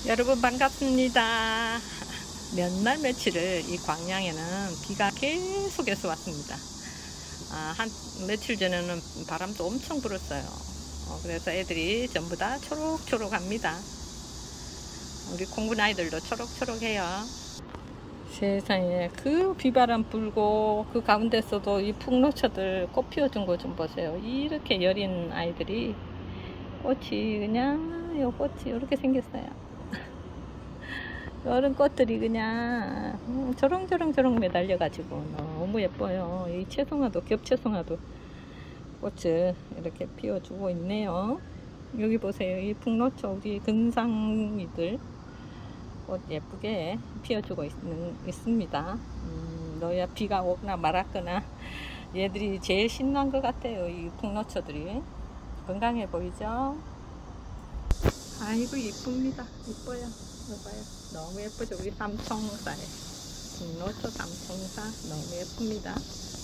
여러분 반갑습니다. 몇 날 며칠을 이 광양에는 비가 계속해서 왔습니다. 한 며칠 전에는 바람도 엄청 불었어요. 그래서 애들이 전부 다 초록초록합니다. 우리 콩군 아이들도 초록초록해요. 세상에, 그 비바람 불고 그 가운데서도 이 풍노초들 꽃 피워준 거 좀 보세요. 이렇게 여린 아이들이 꽃이 그냥 요 꽃이 이렇게 생겼어요. 여름 꽃들이 그냥 저렁저렁 매달려 가지고 너무 예뻐요. 이 채송화도, 겹채송화도 꽃을 이렇게 피워주고 있네요. 여기 보세요. 이 풍노초 우리 금상이들 꽃 예쁘게 피워주고 있습니다. 너야 비가 오거나 말았거나 얘들이 제일 신난 것 같아요. 이 풍노초들이 건강해 보이죠? 아이고 이쁩니다. 이뻐요. 봐봐요. 너무 예쁘죠? 우리 삼총사에 풍노초 삼총사 너무 예쁩니다.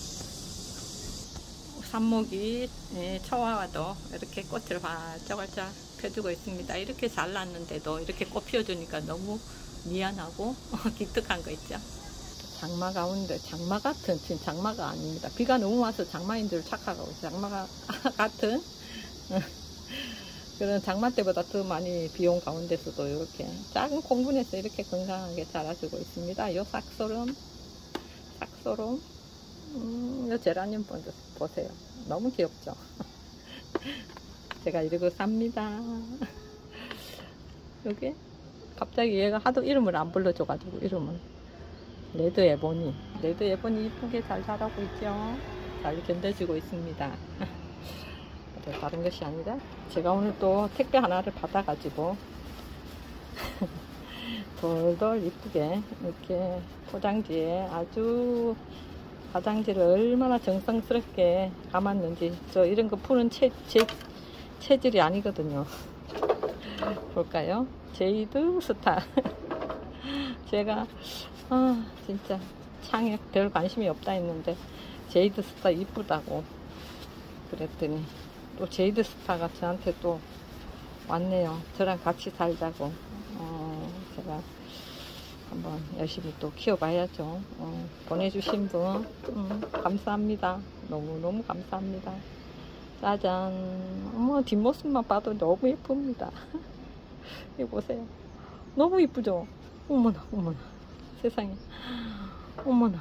삽목이 초와와도 이렇게 꽃을 활짝활짝 펴주고 있습니다. 이렇게 잘 났는데도 이렇게 꽃 피워주니까 너무 미안하고 기특한 거 있죠. 장마 가운데, 장마 같은, 지금 장마가 아닙니다. 비가 너무 와서 장마인 줄 착각하고 장마 같은 그런 장마 때보다 더 많이 비온 가운데서도 이렇게 작은 콩분에서 이렇게 건강하게 자라주고 있습니다. 요 삭소름, 요 제라늄 보세요. 너무 귀엽죠? 제가 이러고 삽니다. 여기 갑자기 얘가 하도 이름을 안 불러줘가지고 이름은 레드 에보니 이쁘게 잘 자라고 있죠? 잘 견뎌지고 있습니다. 다른 것이 아니라 제가 오늘 또 택배 하나를 받아가지고 돌돌 이쁘게 이렇게 포장지에 아주 화장지를 얼마나 정성스럽게 감았는지 저 이런 거 푸는 체질이 아니거든요. 볼까요? 제이드 스타. 제가 진짜 창에 별 관심이 없다 했는데 제이드 스타 이쁘다고 그랬더니 또 제이드 스타가 저한테 또 왔네요. 저랑 같이 살자고. 제가 한번 열심히 또 키워봐야죠. 보내주신 분 감사합니다. 너무너무 감사합니다. 짜잔. 어머, 뒷모습만 봐도 너무 예쁩니다. 이거 보세요. 너무 이쁘죠? 어머나 세상에. 어머나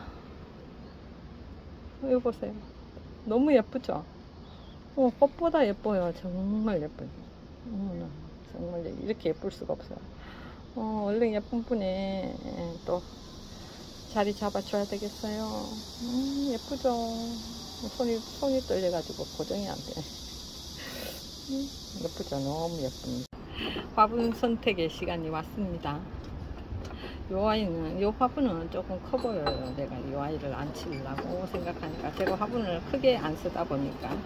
이거 보세요. 너무 예쁘죠? 꽃보다 예뻐요. 정말 예뻐요. 정말 이렇게 예쁠 수가 없어요. 얼른 예쁜 분에 또 자리 잡아줘야 되겠어요. 예쁘죠? 손이 떨려가지고 고정이 안 돼. 예쁘죠? 너무 예쁩니다. 화분 선택의 시간이 왔습니다. 요 아이는, 요 화분은 조금 커 보여요. 내가 이 아이를 안 치려고 생각하니까 제가 화분을 크게 안 쓰다 보니까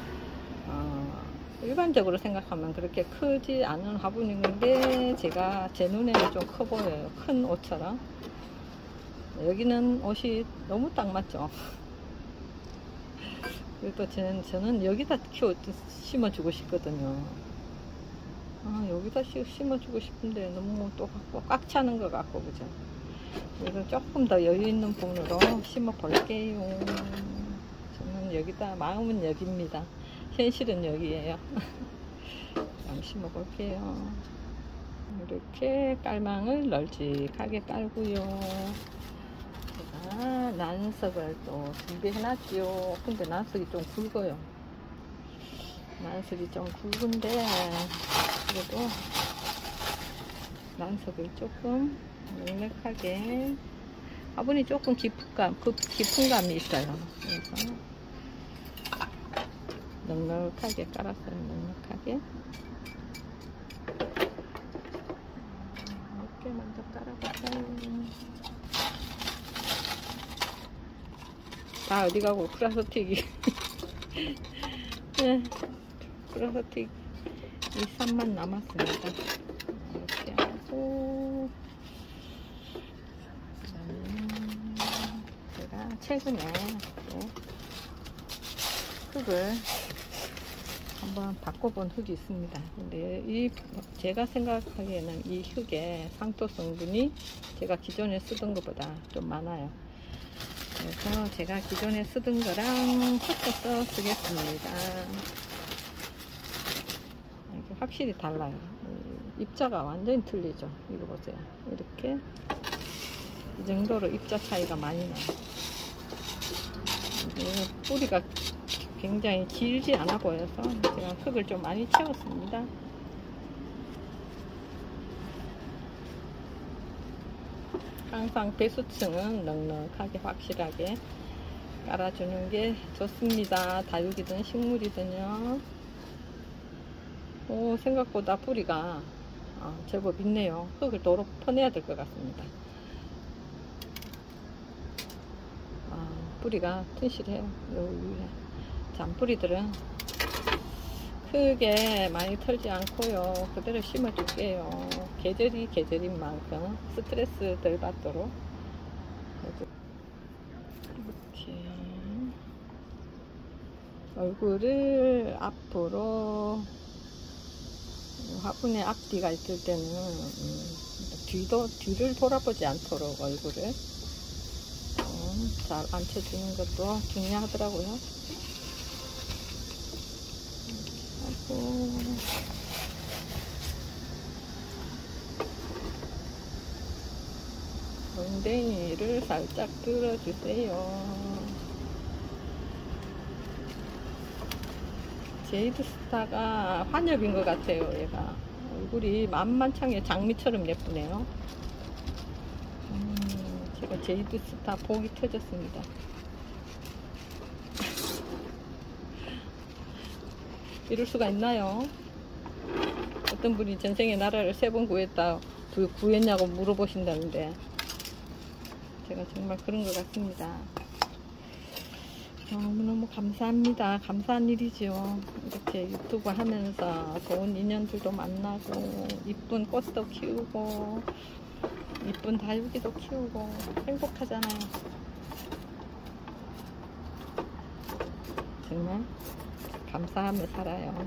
일반적으로 생각하면 그렇게 크지 않은 화분인데 제 눈에는 좀 커 보여요. 큰 옷처럼. 여기는 옷이 너무 딱 맞죠. 그리고 저는 여기다 심어주고 싶거든요. 여기다 심어주고 싶은데 너무 또 꽉 차는 것 같고 그죠. 그래서 조금 더 여유 있는 부분으로 심어 볼게요. 저는 여기다, 마음은 여기입니다. 현실은 여기에요. 한번 심어 볼게요. 이렇게 깔망을 널찍하게 깔고요. 제가 난석을 또 준비해놨지요. 근데 난석이 좀 굵어요. 난석이 좀 굵은데 그래도 난석을 조금 넉넉하게, 화분이 조금 깊은 감이 있어요. 그래서 넉넉하게 깔았어요. 넉넉하게 이렇게 먼저 깔아볼까요? 다 어디가고 플라스틱이 네, 플라스틱 2, 3만 남았습니다. 이렇게 하고 제가 최근에 또 흙을 한번 바꿔본 흙이 있습니다. 근데 이 제가 생각하기에는 이 흙의 상토 성분이 제가 기존에 쓰던 것보다 좀 많아요. 그래서 제가 기존에 쓰던 거랑 섞어서 쓰겠습니다. 이게 확실히 달라요. 입자가 완전히 틀리죠. 이거 보세요. 이렇게 이 정도로 입자 차이가 많이 나요. 뿌리가 굉장히 길지 않아 보여서 제가 흙을 좀 많이 채웠습니다. 항상 배수층은 넉넉하게 확실하게 깔아주는 게 좋습니다. 다육이든 식물이든요. 오, 생각보다 뿌리가 제법 있네요. 흙을 도로 퍼내야 될 것 같습니다. 뿌리가 튼실해요. 요 위에 잔뿌리들은 크게 많이 털지 않고요. 그대로 심어줄게요. 계절이 계절인 만큼 스트레스 덜 받도록 이렇게 얼굴을 앞으로 화분의 앞뒤가 있을 때는 뒤를 돌아보지 않도록 얼굴을 잘 앉혀주는 것도 중요하더라고요. 하고 엉덩이를 살짝 들어주세요. 제이드스타가 환엽인 것 같아요. 얘가 얼굴이 만만창에 장미처럼 예쁘네요. 제가 제이드스타 복이 터졌습니다. 이럴 수가 있나요? 어떤 분이 전생에 나라를 3번 구했냐고 물어보신다는데 제가 정말 그런 것 같습니다. 너무너무 감사합니다. 감사한 일이죠. 이렇게 유튜브 하면서 좋은 인연들도 만나고 이쁜 꽃도 키우고 이쁜 다육이도 키우고 행복하잖아요. 정말 감사하며 살아요.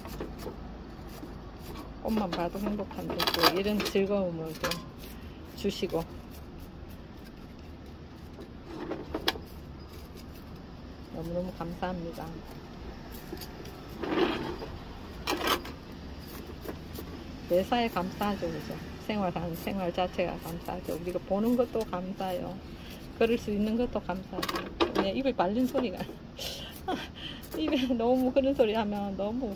꽃만 봐도 행복한데 또 이런 즐거움을 또 주시고 너무너무 감사합니다. 매사에 감사하죠. 그죠? 생활하는 생활 자체가 감사하죠. 우리가 보는 것도 감사해요. 걸을 수 있는 것도 감사하죠. 그냥 입을 발린 소리가 입에 너무 그런 소리 하면 너무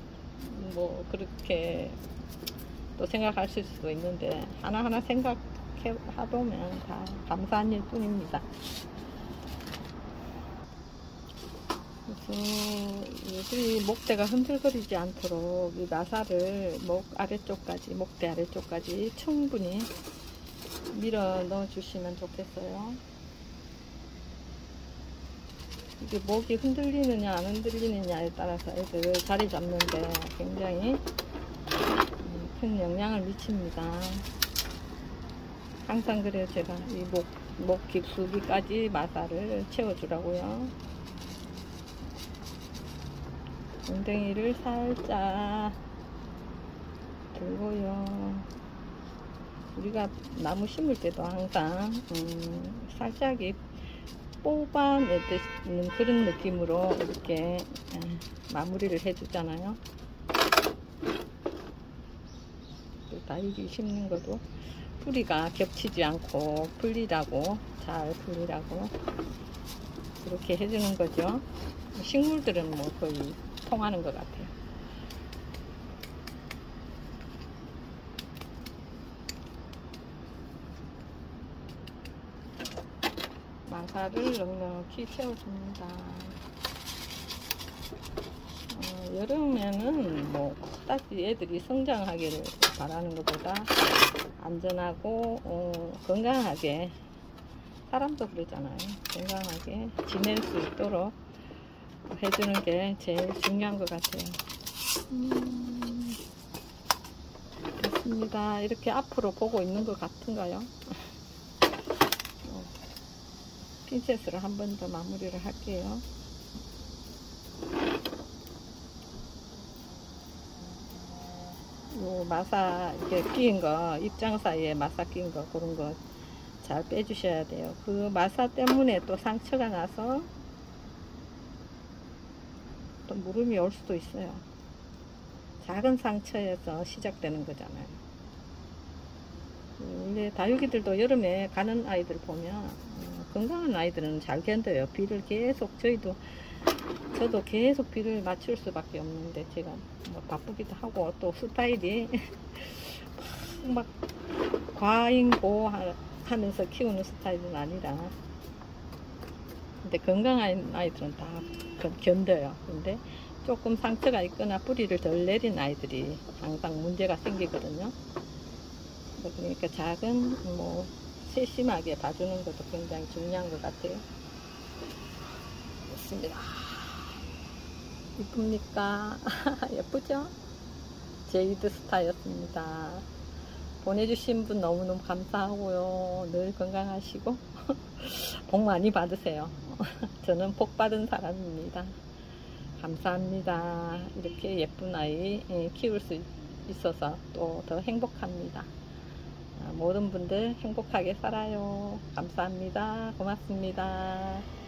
그렇게 또 생각하실 수도 있는데 하나하나 생각해보면 다 감사한 일 뿐입니다. 그래서 이 목대가 흔들거리지 않도록 이 나사를 목대 아래쪽까지 충분히 밀어 넣어 주시면 좋겠어요. 이게 목이 흔들리느냐 안 흔들리느냐에 따라서 애들 자리 잡는데 굉장히 큰 영향을 미칩니다. 항상 그래요. 제가 이 목 깊숙이까지 마사를 채워주라고요. 엉덩이를 살짝 들고요. 우리가 나무 심을 때도 항상 살짝 뽑아내는 그런 느낌으로 이렇게 마무리를 해주잖아요. 다육이 심는 것도 뿌리가 겹치지 않고 잘 풀리라고 그렇게 해주는 거죠. 식물들은 뭐 거의 통하는 것 같아요. 마사를 넉넉히 채워줍니다. 여름에는 뭐 딱히 애들이 성장하기를 바라는 것보다 안전하고 건강하게, 사람도 그러잖아요. 건강하게 지낼 수 있도록 해주는 게 제일 중요한 것 같아요. 됐습니다. 이렇게 앞으로 보고 있는 것 같은가요? 핀셋으로 한 번 더 마무리를 할게요. 요 마사 이렇게 끼인 거, 입장 사이에 마사 끼인 거, 그런 거 잘 빼주셔야 돼요. 그 마사 때문에 또 상처가 나서 또 무름이 올 수도 있어요. 작은 상처에서 시작되는 거잖아요. 원래 다육이들도 여름에 가는 아이들 보면 건강한 아이들은 잘 견뎌요. 비를 계속 저도 계속 비를 맞출 수밖에 없는데 제가 뭐 바쁘기도 하고 또 스타일이 막 과잉보 하면서 키우는 스타일은 아니라, 근데 건강한 아이들은 다 견뎌요. 근데 조금 상처가 있거나 뿌리를 덜 내린 아이들이 항상 문제가 생기거든요. 그러니까 작은 뭐 세심하게 봐주는 것도 굉장히 중요한 것 같아요. 좋습니다. 이쁩니까? 예쁘죠? 제이드 스타였습니다. 보내주신 분 너무너무 감사하고요. 늘 건강하시고 복 많이 받으세요. 저는 복 받은 사람입니다. 감사합니다. 이렇게 예쁜 아이 키울 수 있어서 또 더 행복합니다. 모든 분들 행복하게 살아요. 감사합니다. 고맙습니다.